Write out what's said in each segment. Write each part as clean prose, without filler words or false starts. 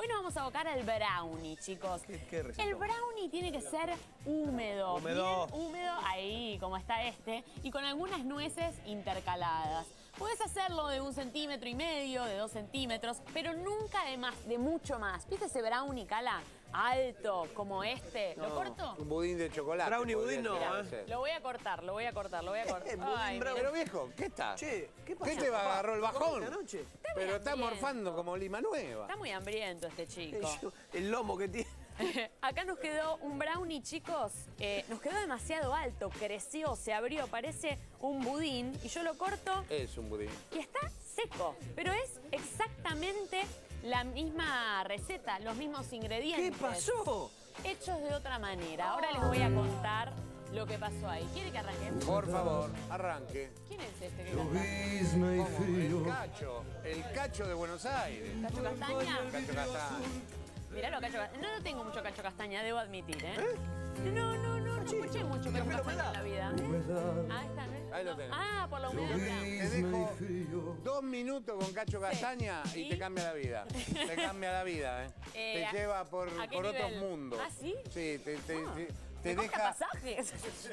Hoy nos vamos a abocar al brownie, chicos. ¿Qué receta? El brownie tiene que ser húmedo. Húmedo. Bien húmedo, ahí como está este, y con algunas nueces intercaladas. Puedes hacerlo de 1,5 centímetros, de 2 centímetros, pero nunca de mucho más. ¿Viste ese brownie, Cala? Alto, como este. ¿Lo corto? Un budín de chocolate. Brownie budín no, Lo voy a cortar, lo voy a cortar. budín Ay, brownie. Pero viejo, ¿qué está? Che, ¿qué pasó? ¿Qué te va? ¿Agarró el bajón? ¿Comiste anoche? Pero está hambriento. morfando como lima nueva. Está muy hambriento este chico. El lomo que tiene. Acá nos quedó un brownie, chicos. Nos quedó demasiado alto, creció, se abrió, parece un budín. Y yo lo corto Es un budín. y está seco. Pero es exactamente la misma receta, los mismos ingredientes. ¿Qué pasó? Hechos de otra manera. Ahora les voy a contar lo que pasó ahí. ¿Quiere que arranquemos? Por favor, arranque. ¿Quién es este que canta? ¿Cómo? El cacho de Buenos Aires. ¿Cacho Castaña? Cacho Castaña. Mirá Cacho Castaña. No tengo mucho Cacho Castaña, debo admitir, ¿eh? No escuché mucho Cacho Castaña en la vida. Ahí está, ¿ves? Ahí lo tenés. Ah, por la humedad. Te dejo 2 minutos con Cacho Castaña y ¿Sí? te cambia la vida. Te cambia la vida, ¿eh? Te lleva por ¿a qué otros nivel? mundos. ¿Ah, sí? Sí, te ¿Me compra deja... pasajes?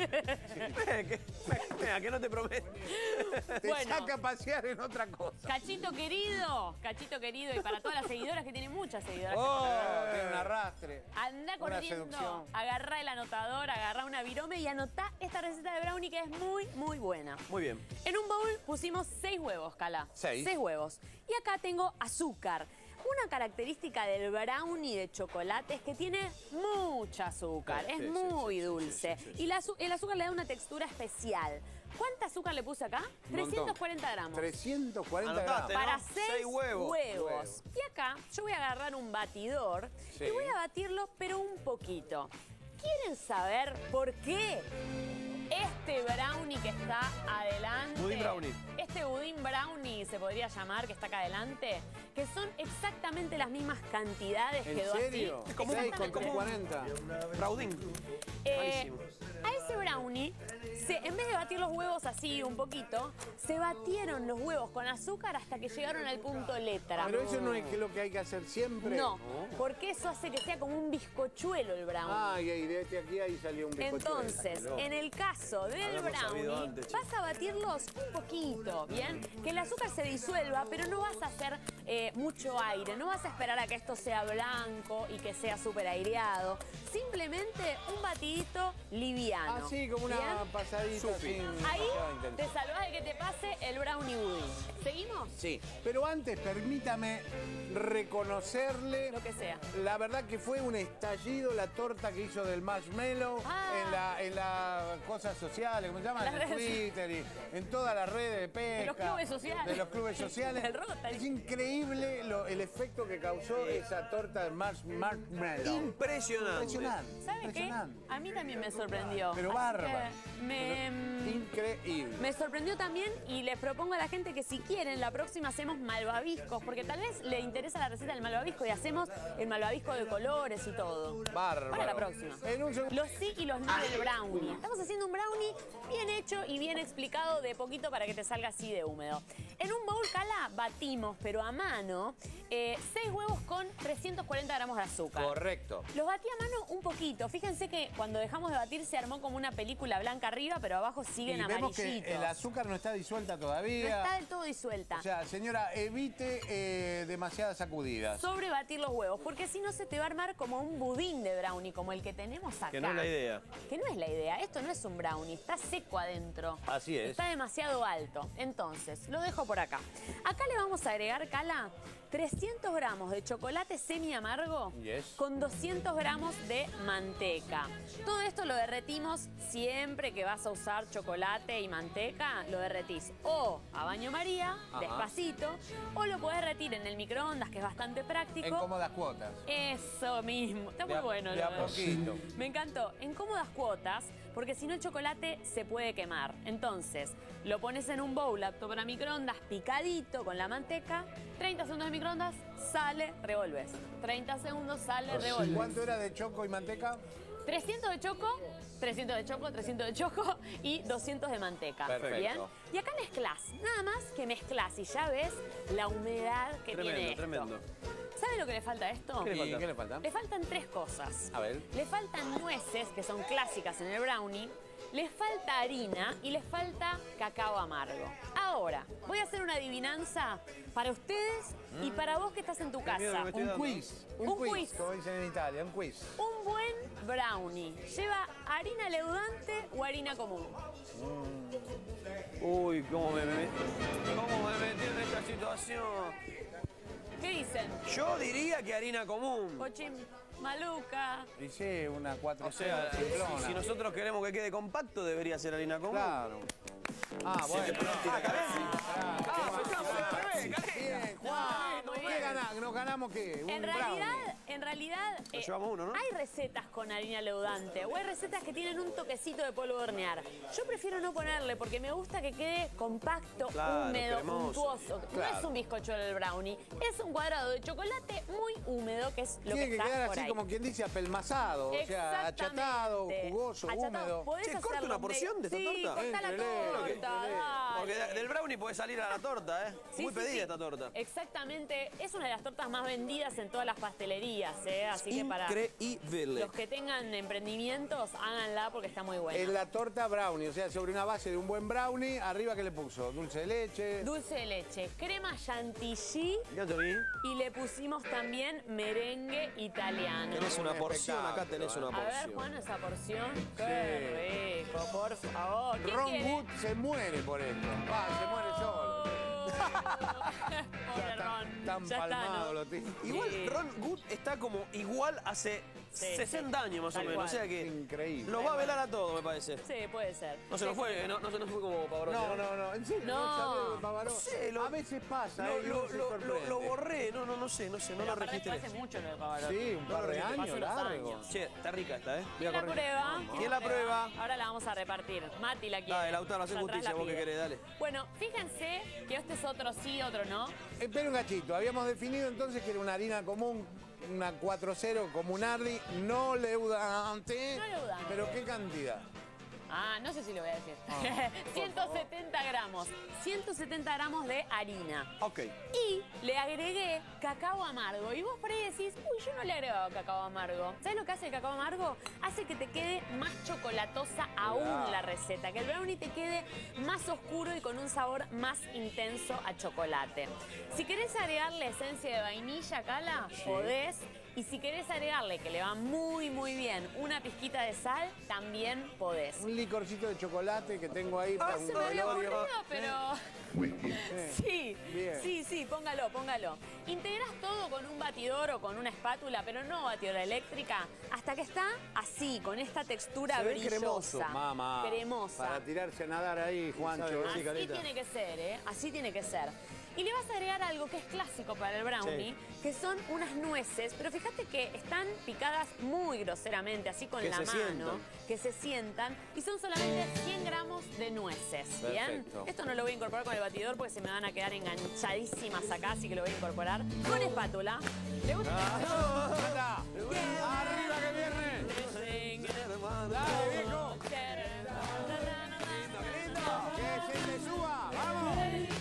Mira, que no te prometo. Te Bueno. saca a pasear en otra cosa. Cachito querido, y para todas las seguidoras, que tienen muchas seguidoras. Oh, tiene un arrastre. Anda Una corriendo, seducción. agarrá el anotador, agarrá una virome y anotá esta receta de brownie que es muy, muy buena. Muy bien. En un bowl pusimos 6 huevos, Cala. 6. 6 huevos. Y acá tengo azúcar. Una característica del brownie de chocolate es que tiene mucha azúcar. Es muy dulce. Y el azúcar le da una textura especial. ¿Cuánta azúcar le puse acá? Un montón. 340 gramos. 340 Anotaste, gramos. Para ¿no? 6 Seis huevos. huevos. Y acá yo voy a agarrar un batidor Sí. y voy a batirlo, pero un poquito. ¿Quieren saber por qué este brownie que está adelante? Budín brownie. Este budín brownie se podría llamar, que está acá adelante, que son exactamente las mismas cantidades. ¿En quedó serio? así. como- 6 con Exactamente. 40. Braudín. Malísimo. A ese brownie, en vez de batir los huevos así un poquito, se batieron los huevos con azúcar hasta que llegaron al punto letra. Pero eso no es que lo que hay que hacer siempre. No, porque eso hace que sea como un bizcochuelo el brownie. Ay, y de este aquí ahí salió un bizcochuelo. Entonces, en el caso del Haberlo sabido brownie, antes, vas a batirlos un poquito, ¿bien? Que el azúcar se disuelva, pero no vas a hacer mucho aire. No vas a esperar a que esto sea blanco y que sea súper aireado. Simplemente un batidito liviano. Así, como una ¿bien? pasadita sin Ahí demasiada te intensidad. salvás de que te pase el brownie budín. ¿Seguimos? Sí, pero antes permítame reconocerle Lo que sea. la verdad que fue un estallido la torta que hizo del marshmallow en las cosas sociales, ¿cómo se llama? Las En redes. Twitter y en todas las redes de pesca. De los clubes sociales. De los clubes sociales. Del Rotary. Es increíble el efecto que causó esa torta del marshmallow. Impresionante. Impresionante. ¿Sabe qué? Impresionante. A mí también me sorprendió. Pero Así bárbaro. que Increíble. Me sorprendió también y les propongo a la gente que si quieren, la próxima hacemos malvaviscos, porque tal vez le interesa la receta del malvavisco y hacemos el malvavisco de colores y todo. Bárbaro. Para la próxima. En un segundo. Los sí y los no del brownie. Estamos haciendo un brownie bien hecho y bien explicado de poquito para que te salga así de húmedo. En un bowl, Cala, batimos, pero a mano, 6 huevos con 340 gramos de azúcar. Correcto. Los batí a mano un poquito. Fíjense que cuando dejamos de batir se armó como una película blanca arriba, pero abajo siguen Y vemos amarillitos. que el azúcar no está disuelta No todavía. está del todo disuelta. O sea, señora, evite demasiadas sacudidas. Sobre batir los huevos, porque si no se te va a armar como un budín de brownie, como el que tenemos acá. Que no es la idea. Que no es la idea. Esto no es un brownie, está seco adentro. Así es. Está demasiado alto. Entonces, lo dejo por acá. Acá le vamos a agregar, Cala, 300 gramos de chocolate semi amargo Yes. con 200 gramos de manteca. Todo esto lo derretimos siempre que vas a usar chocolate y manteca, lo derretís o a baño María, Ajá. despacito, o lo podés derretir en el microondas, que es bastante práctico. En cómodas cuotas. Eso mismo. Está muy De a- bueno. de a lo poquito. Me encantó. En cómodas cuotas, porque si no el chocolate se puede quemar. Entonces, lo pones en un bowl apto para microondas, picadito con la manteca, 30 segundos de microondas, sale, revolves. 30 segundos, sale, revolves. ¿Cuánto era de choco y manteca? 300 de choco, 300 de choco, 300 de choco y 200 de manteca. Perfecto. ¿Bien? Y acá mezclás. Nada más que mezclás y ya ves la humedad que tiene esto. Tremendo. ¿Sabe lo que le falta a esto? ¿Y qué le falta? Le faltan 3 cosas. A ver. Le faltan nueces, que son clásicas en el brownie. Le falta harina y le falta cacao amargo. Ahora, voy a hacer una adivinanza para ustedes y para vos que estás en tu casa. Un quiz. Un quiz, como dicen en Italia, un quiz. Un buen brownie, ¿lleva harina leudante o harina común? Uy, cómo me metí en esta situación. ¿Qué dicen? Yo diría que harina común. Pochín, maluca. Dice una 4 O sea, si nosotros queremos que quede compacto, debería ser harina común. Claro. Ah, bueno. Bien, Juan. ¿Qué ganamos? ¿Nos ganamos qué? Un En realidad, Nos llevamos uno, ¿no? hay recetas con harina leudante o hay recetas que tienen un toquecito de polvo de hornear. Yo prefiero no ponerle porque me gusta que quede compacto, Claro, húmedo, cremoso. untuoso. No es un bizcocho del brownie, es un cuadrado de chocolate muy húmedo, que es lo Tiene que que está quedar por así ahí. como quien dice apelmazado, o sea, achatado, Exactamente. jugoso, Achatado. húmedo. Podés Che, corta hacerlo una porción de esta Sí, torta. corta la torta, dale. Porque del brownie puede salir a la torta, ¿eh? Sí, Muy sí, pedida sí. esta torta. Exactamente. Es una de las tortas más vendidas en todas las pastelerías, ¿eh? Así que para Increíble. los que tengan emprendimientos, háganla porque está muy buena. Es la torta brownie, o sea, sobre una base de un buen brownie, arriba, ¿qué le puso? Dulce de leche. Dulce de leche, crema chantilly Ya te vi. y le pusimos también merengue italiano. Tenés una Un porción, acá espectáculo, tenés una A ver, porción. Juan, esa porción. Qué rico, por favor. ¿Quién Ron quiere? Wood se muere por esto. Se muere solo. Pobre Ron. Tan Ya está, palmado ¿no? lo tiene. Igual Sí. Ron Good está como igual hace Sí, 60 años más o Tal menos. cual. O sea que Increíble. nos va a velar a todos, me parece. Sí, puede ser. No se nos fue, no se nos fue como Pavarotti. No, en serio, No. sabés, Pavarotti? No sé, lo- a veces pasa, Lo, y uno se sorprende. lo borré, no sé, no Pero lo aparte registré. Hace mucho lo de Pavarotti. Sí, un par de Hace años, unos largo. años. Che, está rica esta, ¿eh? Voy a ¿Quién la correr. prueba? ¿Quién la prueba? Ahora la vamos a repartir. Mati la quiere. Dale, Lautaro, hacé Atrás justicia, la vos que pide. querés, dale. Bueno, fíjense que este es otro sí, otro no. Espera un gachito, habíamos definido entonces que era una harina común, una 4-0 comunardi, no leudante. No leudante. ¿Pero qué cantidad? Ah, no sé si lo voy a decir. 170 gramos. 170 gramos de harina. Ok. Y le agregué cacao amargo. Y vos por ahí decís, uy, yo no le he agregado cacao amargo. ¿Sabes lo que hace el cacao amargo? Hace que te quede más chocolatosa aún la receta. Que el brownie te quede más oscuro y con un sabor más intenso a chocolate. Si querés agregarle esencia de vainilla, Cala, podés. Y si querés agregarle, que le va muy, muy bien, una pizquita de sal, también podés. Un licorcito de chocolate que tengo ahí para un Se me había velorio. ocurrido, pero... Sí, Bien. sí, póngalo. Integrás todo con un batidor o con una espátula, pero no batidora eléctrica, hasta que está así, con esta textura Se ve brillosa. cremoso, Mamá. Cremosa. Para tirarse a nadar ahí, Juancho. Sí, Así Carita. tiene que ser, ¿eh? Así tiene que ser. Y le vas a agregar algo que es clásico para el brownie, que son unas nueces, pero fíjate que están picadas muy groseramente, así con Que la se mano, sientan. que se sientan, y son solamente 100 gramos de nueces, ¿bien? Perfecto. Esto no lo voy a incorporar con el batidor porque se me van a quedar enganchadísimas acá, así que lo voy a incorporar con espátula. ¿Le gusta? ¡Anda! ¡Arriba que viene! ¡Dale, viejo! ¡Que se te suba! ¡Vamos!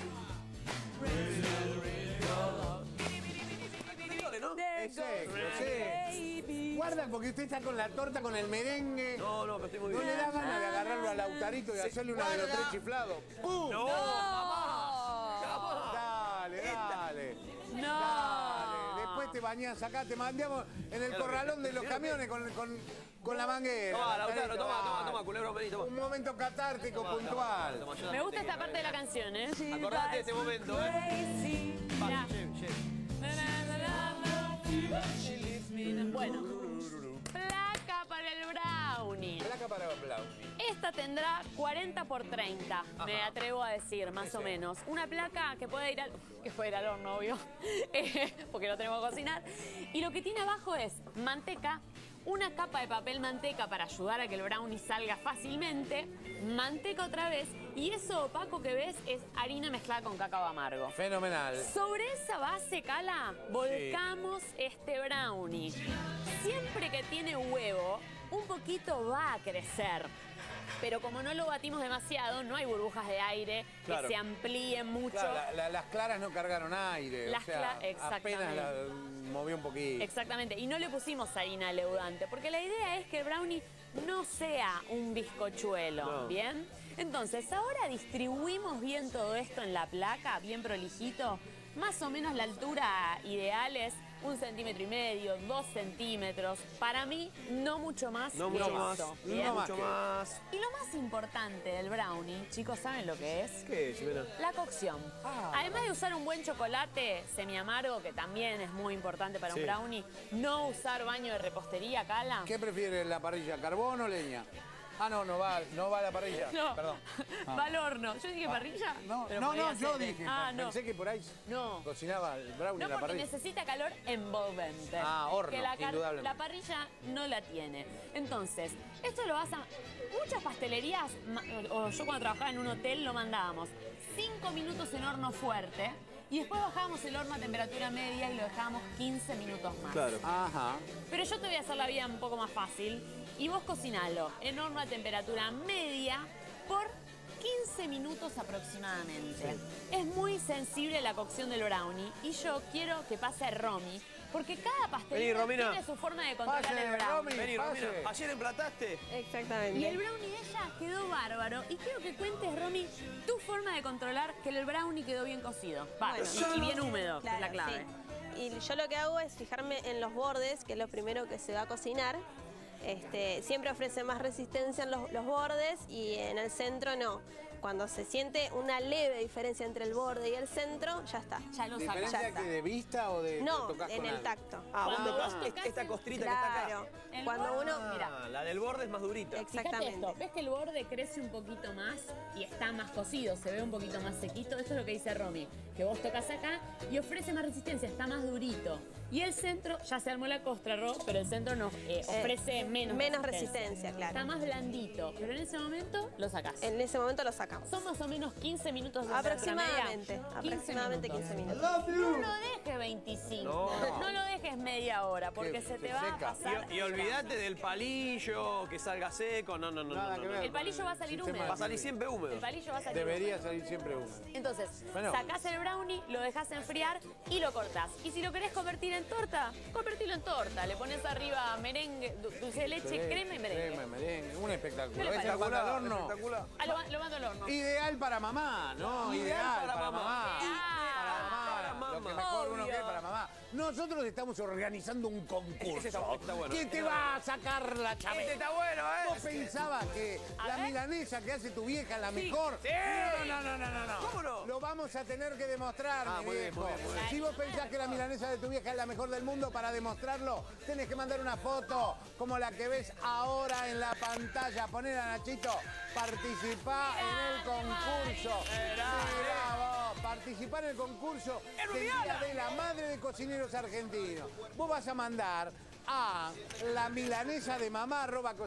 ¿No? Exacto, sí. Guarda, porque usted está con la torta, con el merengue. No, pero estoy muy ¿No bien. le da ganas de agarrarlo al Lautarito y hacerle una de los 3 chiflados? ¡Pum! No, Dale, dale. No. Dale. Después te bañás acá, te mandamos en el corralón de los camiones con la manguera. Toma, Lautaro, Dale. toma, culebro, vení, toma. Un momento catártico, puntual. Toma, yo Me gusta dame esta parte de la canción, ¿eh? Acordate de este momento, Mirá. Bueno, placa para el brownie. Placa para brownie. Esta tendrá 40 por 30, me atrevo a decir, más o menos. Una placa que puede ir al horno, obvio, porque lo tenemos que cocinar. Y lo que tiene abajo es manteca, una capa de papel manteca para ayudar a que el brownie salga fácilmente, manteca otra vez, y eso opaco que ves es harina mezclada con cacao amargo. Fenomenal. Sobre esa base, Cala, volcamos este brownie. Siempre que tiene huevo, un poquito va a crecer. pero como no lo batimos demasiado, no hay burbujas de aire Claro. que se amplíen mucho. Claro, las claras no cargaron aire. Las o sea, exactamente. apenas la movió un poquito. Exactamente, y no le pusimos harina leudante, porque la idea es que el brownie no sea un bizcochuelo, No. ¿bien? Entonces, ahora distribuimos bien todo esto en la placa, bien prolijito. Más o menos la altura ideal es 1,5 centímetros, 2 centímetros. Para mí, no mucho más No que mucho más. eso, No ¿bien? más. Mucho más. Y lo más importante del brownie, chicos, ¿saben lo que es? ¿Qué es, Jimena? La cocción. Además de usar un buen chocolate semi-amargo, que también es muy importante para Sí. un brownie, no usar baño de repostería, Cala. ¿Qué prefiere la parrilla, carbón o leña? Ah, no va a la parrilla. No, Perdón. va al horno. Yo dije parrilla. No, pero no, podría yo ser, ¿eh? dije. Ah, no. Pensé que por ahí No. cocinaba el brownie No, en la porque parrilla. necesita calor envolvente. Ah, horno, que indudablemente. la parrilla no la tiene. Entonces, esto lo vas a... Muchas pastelerías, o yo cuando trabajaba en un hotel lo mandábamos 5 minutos en horno fuerte y después bajábamos el horno a temperatura media y lo dejábamos 15 minutos más. Claro. Ajá. Pero yo te voy a hacer la vida un poco más fácil y vos cocinalo en horno a temperatura media por 15 minutos aproximadamente. Es muy sensible la cocción del brownie y yo quiero que pase a Romy, porque cada pastelero Romina. tiene su forma de controlar Pase, el brownie. Romy. Vení, Pase. Romina. ¿Ayer emplataste? Exactamente. Y el brownie de ella quedó bárbaro. Y quiero que cuentes, Romy, tu forma de controlar que el brownie quedó bien cocido. Va, Bueno. y bien húmedo, que es la Claro, clave. sí. Y yo lo que hago es fijarme en los bordes, que es lo primero que se va a cocinar. Siempre ofrece más resistencia en los bordes y en el centro no. Cuando se siente una leve diferencia entre el borde y el centro, ya está. Ya lo sacas. ¿Diferencia Ya está. que de vista o de No, tocas en con el algo? tacto. Ah, vos Cuando tocás vos tocás esta costrita Claro. que El Cuando borde, uno... está acá. mira. Ah, la del borde es más durita. Fíjate Exactamente. esto, ves que el borde crece un poquito más y está más cocido, se ve un poquito más sequito. Esto es lo que dice Romy, que vos tocas acá y ofrece más resistencia, está más durito. Y el centro, ya se armó la costra, Ro, pero el centro nos ofrece menos resistencia, claro. Está más blandito, pero en ese momento lo sacás. En ese momento lo sacamos. Son más o menos 15 minutos de Aproximadamente, temperatura media. aproximadamente 15 minutos. No lo dejes 25, No. no lo dejes media hora, porque Que se te se va seca. a pasar. Y olvídate del palillo, que salga seco. No, Nada que ver. El palillo va a salir Sistema húmedo. Va a salir siempre húmedo. El palillo va a salir Debería salir siempre uno. Entonces, Bueno. sacás el brownie, lo dejas enfriar y lo cortás. Y si lo querés convertir en torta, convertilo en torta. Le pones arriba merengue, dulce de leche, crema y merengue. Crema y merengue. Un espectáculo. ¿Qué le ¿Ves el parece? mando al horno? Espectacular. Ah, lo mando al horno. Ideal para mamá, ¿no? Ideal para mamá. Para Para mamá. Lo que mamá. mejor uno Obvio. quiere para mamá. Nosotros estamos organizando un Ese está concurso. bueno. ¿Quién te va a sacar la Este chaveta? está bueno, ¿Vos pensabas que la ver. milanesa que hace tu vieja es la mejor? Sí. No. ¿Cómo no? Lo vamos a tener que demostrar, mi muy bien, viejo. muy bien, muy bien. Si vos pensás que la milanesa de tu vieja es la mejor del mundo, para demostrarlo, tenés que mandar una foto como la que ves ahora en la pantalla. Poner a Nachito, participá en el concurso. Mirá vos, participá en el concurso del Día de la Madre de Cocineros Argentinos. Vos vas a mandar a la milanesa de mamá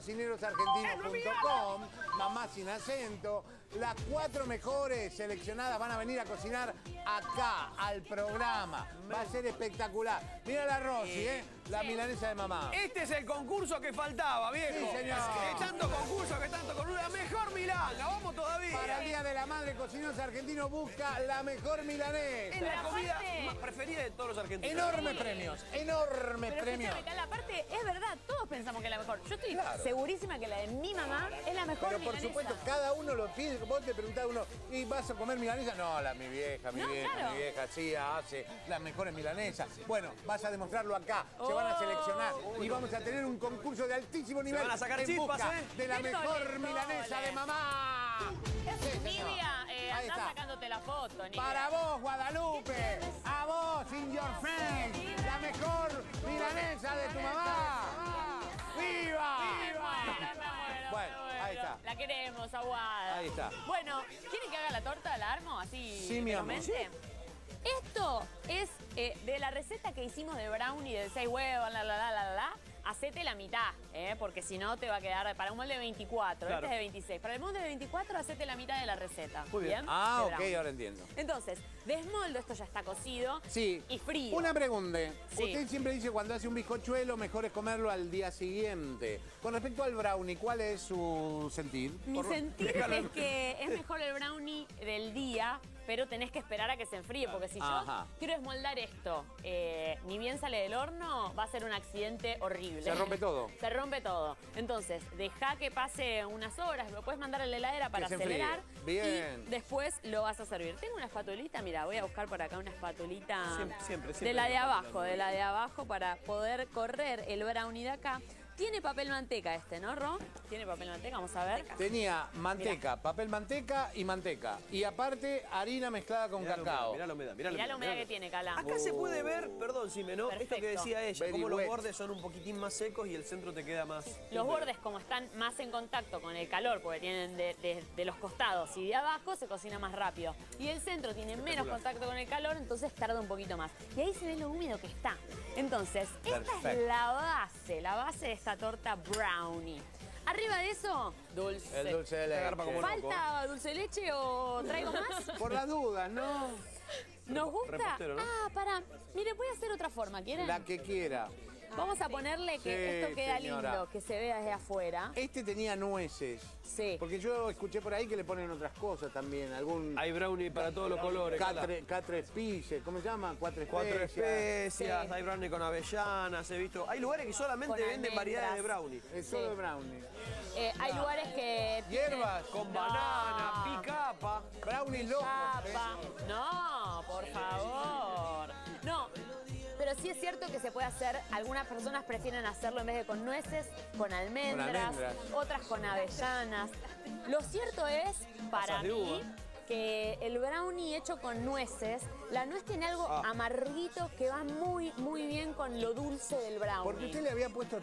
@cocinerosargentinos.com, mamá sin acento. Las 4 mejores seleccionadas van a venir a cocinar acá, al programa. Va a ser espectacular. Mira la Rosy, la milanesa de mamá. Este es el concurso que faltaba, viejo. Sí, señor. Que tanto concurso, que tanto con una mejor milanga. Vamos todavía. Para el Día de la Madre, Cocineros Argentinos busca la mejor Es milanesa. la comida aparte- más preferida de todos los argentinos. Enormes premios, enormes Pero premios. escúchame, Cala, aparte, es verdad, todos pensamos que es la mejor. Yo estoy segurísima que la de mi mamá es la mejor Pero por milanesa. supuesto, cada uno lo pide. Vos te preguntás a uno, ¿y vas a comer milanesa? No, mi vieja, No, claro. mi vieja, sí, hace las mejores milanesas. Bueno, vas a demostrarlo acá. Se van a seleccionar y vamos a tener un concurso de altísimo nivel. van a sacar en chispas, busca de la Qué mejor tole, milanesa tole. de mamá. Sí, señor. Nivia, Ahí andá está. sacándote la foto, Nivia. Para vos, Guadalupe, a vos, in your face, la mejor milanesa de tu mamá. ¡Viva! Bueno, ahí está. La queremos, aguada. Ahí está. Bueno, ¿quieren que haga la torta? ¿La armo así? Sí, mi amor. velozmente? Esto es de la receta que hicimos de brownie de 6 huevos, hacete la mitad, porque si no te va a quedar para un molde de 24, Claro. este es de 26. Para el molde de 24, hacete la mitad de la receta. Muy bien. Ah, De ok, brownie. ahora entiendo. Entonces, desmoldo, esto ya está cocido Sí. y frío. Una pregunta. Sí. Usted siempre dice cuando hace un bizcochuelo mejor es comerlo al día siguiente. Con respecto al brownie, ¿cuál es su sentir? Mi sentir es que es mejor el brownie del día, pero tenés que esperar a que se enfríe, porque si yo Ajá. quiero esmoldar esto, ni bien sale del horno, va a ser un accidente horrible. Se rompe todo. Se rompe todo. Entonces, deja que pase unas horas, lo puedes mandar a la heladera para se enfríe. acelerar. Bien. Y después lo vas a servir. Tengo una espatulita, mira, voy a buscar por acá una espatulita Siempre de la hay de una abajo, espátula, de la de abajo para poder correr el brownie de acá. Tiene papel manteca este, ¿no, Ro? Tiene papel manteca, vamos a ver. Tenía manteca, papel manteca y manteca. Y aparte, harina mezclada con cacao. Mirá la humedad, Mirá la humedad que tiene, Cala. Acá se puede ver, perdón, Sime, ¿no? Esto que Perfecto. decía ella, Very como los wet. bordes son un poquitín más secos y el centro te queda más... Los bordes, como están más en contacto con el calor, porque tienen de los costados y de abajo, se cocina más rápido. Y el centro tiene menos contacto con el calor, entonces tarda un poquito más. Y ahí se ve lo húmedo que está. Entonces, esta Perfecto. es la base de esta torta brownie. Arriba de eso, dulce. El dulce de Agarpa como leche. loco. ¿Falta dulce de leche o traigo más? Por las dudas, ¿no? ¿Nos gusta? repostero, ¿no? Ah, pará. Mire, voy a hacer otra forma, ¿quieren? La que quiera. Vamos a ponerle que Sí, esto queda señora. lindo, que se vea desde afuera. Este tenía nueces. Sí. Porque yo escuché por ahí que le ponen otras cosas también. Algún Hay brownie para todos los colores. Cala. catre espices. ¿Cómo se llama? Cuatro Cuatro especias, Sí. hay brownie con avellanas, he visto. Hay lugares que solamente Con venden almendras. variedades de brownie. Es solo Sí. de brownie. Hay lugares que... Hierbas. Con No. banana, picapa. Brownie loco. Papa. No, por favor. No, pero sí es cierto que se puede hacer, algunas personas prefieren hacerlo en vez de con nueces, con almendras, almendras. otras con avellanas. Lo cierto es, para Pasas de mí, uva. que el brownie hecho con nueces, la nuez tiene algo amarguito que va muy, muy bien con lo dulce del brownie. Porque usted le había puesto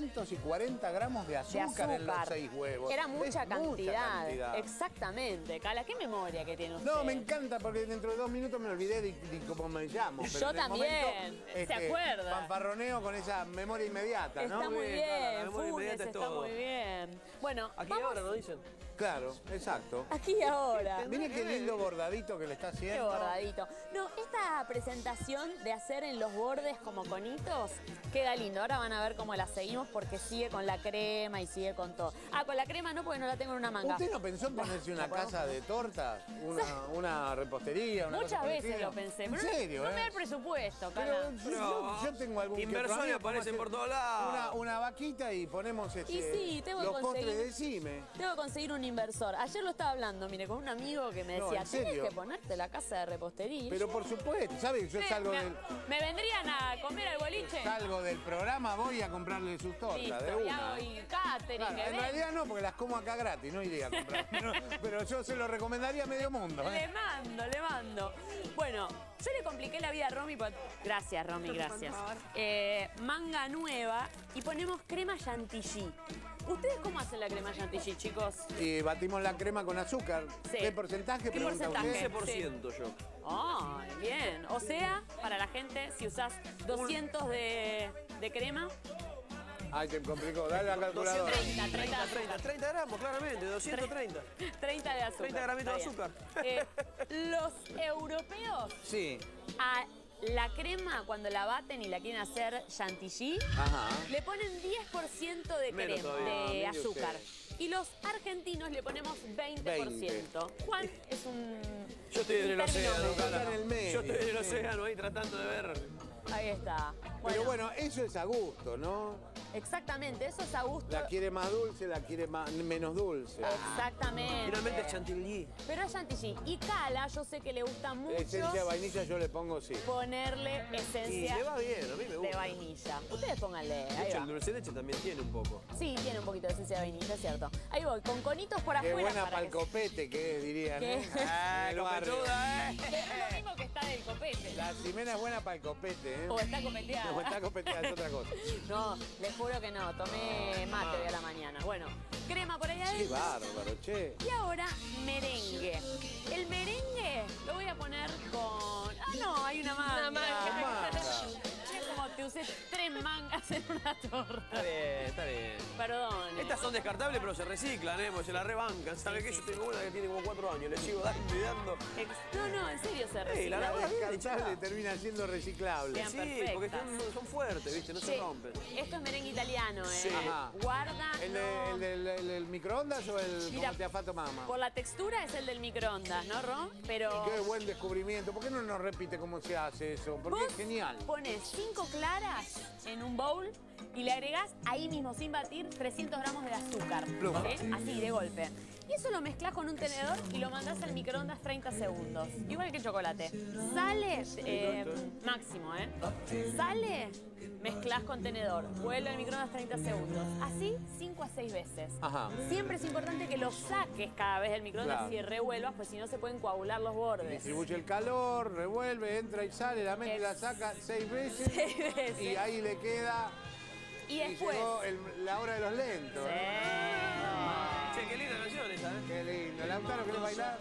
340 gramos de De azúcar, en los 6 huevos. Era Es mucha cantidad. cantidad. Exactamente. Cala, qué memoria que tiene usted. No, me encanta porque dentro de 2 minutos me olvidé de cómo me llamo. Pero Yo en el también. momento, ¿Se acuerda? Fanfarroneo con esa memoria inmediata, Está ¿no? muy Sí, claro, la bien, memoria Funes, inmediata es está todo. muy bien. Bueno, Aquí vamos ahora, ¿no dicen? Claro, exacto. aquí y ahora. Mire qué lindo bordadito que le está Qué haciendo. bordadito. No, esta presentación de hacer en los bordes como conitos queda lindo. Ahora van a ver cómo la seguimos porque sigue con la crema y sigue con todo. Ah, con la crema no, porque no la tengo en una manga. ¿Usted no pensó en ponerse una ¿La podemos casa de tortas? Una repostería? Una Muchas cosa por el veces estilo? lo pensé. ¿En pero no- serio, no me da el presupuesto, Cala. Pero yo tengo algún que otro Inversores amigo, aparecen podemos por todos hacer lados. Una vaquita y ponemos Y sí, tengo que los postres conseguir- de Cime. Tengo que conseguir un inversor. Ayer lo estaba hablando, mire, con un amigo que me No, decía, ¿en serio? tienes que ponerte la casa de repostería. Pero por supuesto, ¿sabes? Yo ¿Me vendrían a comer al boliche? salgo del programa, voy a comprarle sus tortas, Listo, de ya una. voy catering, Claro, que en ven. realidad no, porque las como acá gratis, no iría a comprar. Pero yo se lo recomendaría a medio mundo. Le mando, le mando. Bueno, yo le compliqué la vida a Romy. Gracias, Romy, gracias. Manga nueva y ponemos crema chantilly. ¿Ustedes cómo hacen la crema chantilly, chicos? Y batimos la crema con azúcar. Sí. ¿Qué porcentaje? ¿Qué Pregunta porcentaje? usted. 15% yo. Ay, bien. O sea, para la gente, si usás 200 de crema, Ay, te complicó. Dale la calculadora. 30 gramos, claramente, 230. 30 de azúcar. 30 gramitos de Está azúcar. bien. Los europeos Sí. a la crema, cuando la baten y la quieren hacer chantilly, Ajá. le ponen 10% de Menos crema, todavía. de mire azúcar. usted. Y los argentinos le ponemos 20%. Juan es un... Yo estoy en el un término océano, medio. Está en el medio. Yo estoy en el sí. océano ahí tratando de ver. Ahí está. Pero bueno, eso es a gusto, ¿no? Exactamente, eso es a gusto. La quiere más dulce, la quiere menos dulce. Exactamente. Finalmente es chantilly. Pero es chantilly. Y Cala, yo sé que le gusta mucho Esencia de vainilla yo le pongo sí. ponerle Y esencia le va bien, a mí me de gusta. vainilla. Ustedes pónganle, De ahí hecho, va. el dulce de leche también tiene un poco. Sí, tiene un poquito de esencia de vainilla, es cierto. Ahí voy, con conitos por Qué afuera. buena para pa'l que- copete que es, dirían. ¿Qué? ¿eh? En el barrio. copetuda, Que es lo mismo que está del copete. La Ximena es buena para el copete, ¿eh? O está copeteada. No, está copeteada, es otra cosa. No, les juro que no. Tomé mate hoy a la mañana. Bueno, crema por ahí Qué adentro. bárbaro, che. Y ahora, merengue. El merengue lo voy a poner con... Ah, no, hay una manga. Una manga. Manga. Mira cómo Te usé 3 mangas en una torta. Está bien, está bien. Perdón. Estas son descartables, pero se reciclan, porque se la rebancan. ¿Sabes qué? Yo tengo una que tiene como 4 años, le sigo dando y dando. No, en serio se la recicla. verdad, Descartable termina siendo reciclable. Quedan Sí, perfectas. porque son fuertes, ¿viste? No se Che, rompen. esto es merengue italiano, ¿eh? Sí. Ajá. Guarda. no. ¿El microondas o el Mira, como te afato mama? Por la textura es el del microondas, ¿no, Ro? Pero Qué buen descubrimiento. ¿Por qué no nos repite cómo se hace eso? Porque es genial. pones 5 claras en un bowl y le agregás ahí mismo, sin batir, 300 gramos de azúcar. Plum. ¿Sí? Así, de golpe. Y eso lo mezclas con un tenedor y lo mandás al microondas 30 segundos. Igual que el chocolate. Sale, máximo, ¿eh? Sale, mezclas con tenedor. Vuelve al microondas 30 segundos. Así, 5 a 6 veces. Ajá. Siempre es importante que lo saques cada vez del microondas Claro. y revuelvas, pues si no se pueden coagular los bordes. Distribuye el calor, revuelve, entra y sale, la mete y la saca 6 veces. 6 veces. Y ahí le queda. Y Y después... llegó la hora de los lentos. Che, qué linda canción esa, ¿eh? Qué lindo. Lautaro, ¿querés bailar?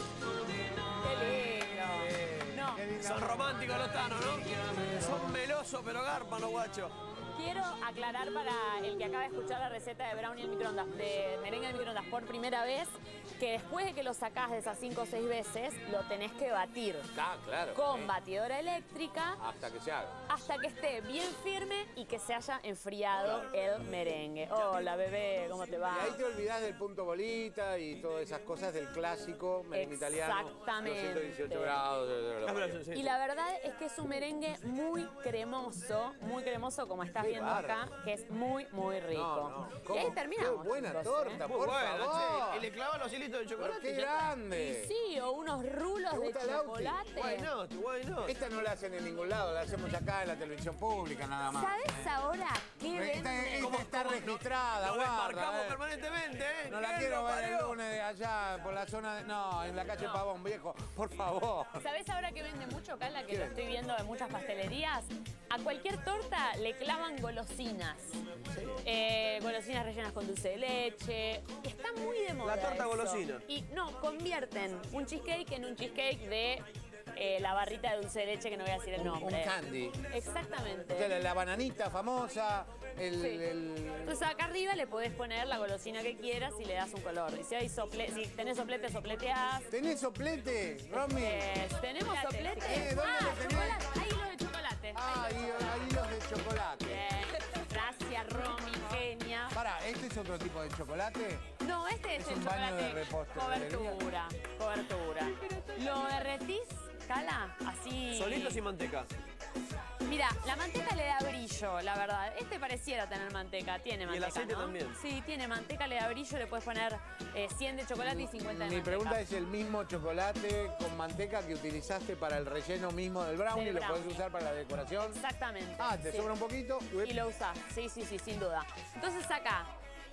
Qué lindo. No, Qué linda. Son románticos los tanos, ¿no? Son melosos, pero gárpanos, guacho. quiero aclarar para el que acaba de escuchar la receta de brownie en microondas, de merengue en microondas por primera vez, que después de que lo sacás de esas 5 o 6 veces, lo tenés que batir Ah, claro. con batidora eléctrica Hasta que se haga. hasta que esté bien firme y que se haya enfriado el merengue. Hola, bebé, ¿cómo te va? Y ahí te olvidás del punto bolita y todas esas cosas del clásico merengue italiano. Exactamente. Los 118 grados. Y la verdad es que es un merengue muy cremoso como estás viendo acá, que es muy, muy rico. ¿Cómo? Y ahí terminamos. Qué buena chicos, torta, Muy por buena, favor. che. Y le clavan los hilitos de Pero chocolate. qué y ya está. grande. Sí, o unos rulos ¿Te de gusta el Auti? chocolate. Why not? Why not? Esta no la hacen en ningún lado, la hacemos acá en la televisión pública nada más. ¿Sabes ahora qué Esta venden? está registrada, Nos guarda. desmarcamos permanentemente, ¿eh? No la ¿Quién quiero lo ver el parió? lunes de allá por la zona de... No, en la calle Pavón, viejo, por favor. ¿Sabes ahora que vende mucho, Carla? Que lo estoy viendo en muchas pastelerías. A cualquier torta le clavan golosinas. Golosinas rellenas con dulce de leche. Está muy de moda. La torta eso. golosina. Y no, convierten un cheesecake en un cheesecake de la barrita de dulce de leche, que no voy a decir el nombre. Un candy. Exactamente. O sea, la bananita famosa, Sí. Entonces acá arriba le podés poner la golosina que quieras y le das un color. Y si tenés soplete, sopleteás. ¿Tenés soplete, Romy? ¿Tenemos soplete? ¿Dónde lo tenés? Chocolate. Ahí los de chocolate. Ah, ahí los de chocolate. Bien. Gracias, Romy, genia. Pará, ¿este es otro tipo de chocolate? No, este es Es el un baño chocolate. de repostería. Cobertura. Lo derretís, Cala, así. Solito sin manteca. Mira, la manteca le da brillo, la verdad. Este pareciera tener manteca, tiene manteca, el aceite ¿no? también. Sí, tiene manteca, le da brillo, le puedes poner 100 de chocolate y 50 de Mi manteca. pregunta es el mismo chocolate con manteca que utilizaste para el relleno mismo del brownie, Del ¿lo podés brownie. usar para la decoración? Exactamente. Ah, ¿te sí. sobra un poquito? Y lo usás, sí, sin duda. Entonces acá,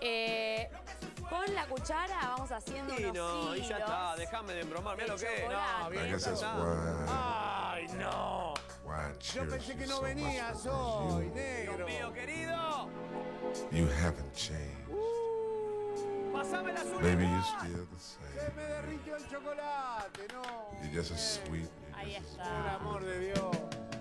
con la cuchara vamos haciendo Y unos no, y ya hilos está, déjame de embromar, mira de lo que es. chocolate. No, bien. I guess that's Ah. why, ¡Ay, no! why I Yo cherish pensé que you no so much venías because hoy, Dios negro. mío, querido. you haven't changed. Pasame la azul. Baby, you're still the Se same. me derritió el chocolate, no. You're just as sweet. You're Ahí just as Por está. amor de Dios.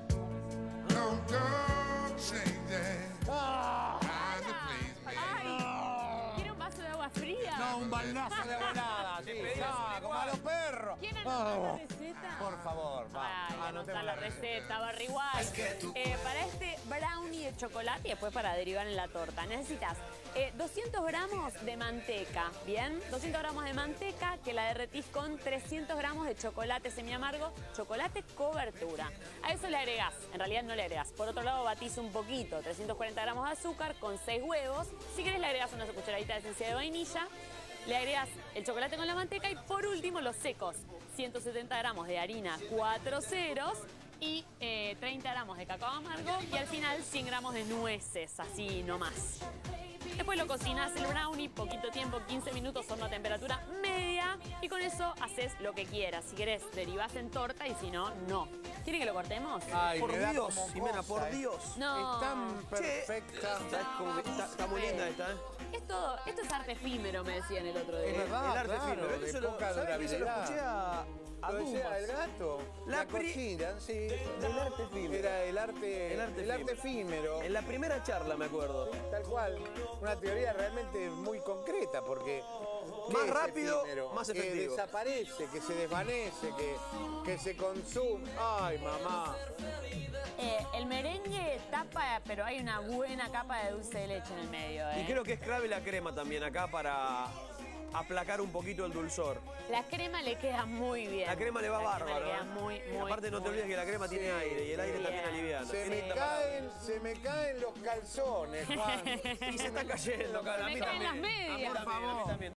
No, don't change that. ¡Ah! Find the place, baby. Ay, ¿quiere un vaso de agua fría? No, un baldazo de volada, sí. pedí Ah, así como a los perros. ¿Quieren anotar la Ah, receta? por favor, Ay, va. anotar la receta, Barry White. Para este brownie de chocolate y después para derivar en la torta, necesitas 200 gramos de manteca, ¿bien? 200 gramos de manteca que la derretís con 300 gramos de chocolate semiamargo, chocolate cobertura. A eso le agregás, en realidad no le agregás. Por otro lado, batís un poquito, 340 gramos de azúcar con 6 huevos. Si querés le agregás una cucharadita de esencia de vainilla. Le agregas el chocolate con la manteca y por último los secos. 170 gramos de harina 4 ceros y 30 gramos de cacao amargo y al final 100 gramos de nueces, así nomás. Después lo cocinas el brownie, poquito tiempo, 15 minutos, horno a temperatura media y con eso haces lo que quieras. Si querés, derivás en torta y si no, no. ¿Quieren que lo cortemos? Ay, Por me da Dios, como Jimena, cosa, por ¿eh? Dios. No. Es tan perfecta. ¿Sabes cómo que está muy linda esta, eh? Esto es arte efímero, me decían el otro día. Es verdad, El arte claro, efímero. de Eso lo- poca ¿sabés que se lo durabilidad. escuché a Lo decía Dumas? el gato. La La pri- cocina, sí. El arte efímero. Era el arte efímero. En la primera charla me acuerdo. Tal cual. Una teoría realmente muy concreta porque... ¿qué Más es rápido, efímero? más Que efectivo. desaparece, que se desvanece, que se consume. Ay, mamá. El merengue tapa, pero hay una buena capa de dulce de leche en el medio. Y creo que es clave la crema también acá para aplacar un poquito el dulzor. La crema le queda muy bien. La crema le va La crema bárbaro. le queda muy, ¿eh? muy, Aparte no te muy olvides que la crema tiene aire y el aire bien. también aliviana. Se me caen los calzones, Juan. Y se está cayendo, cara. Se me caen las medias. A mí también.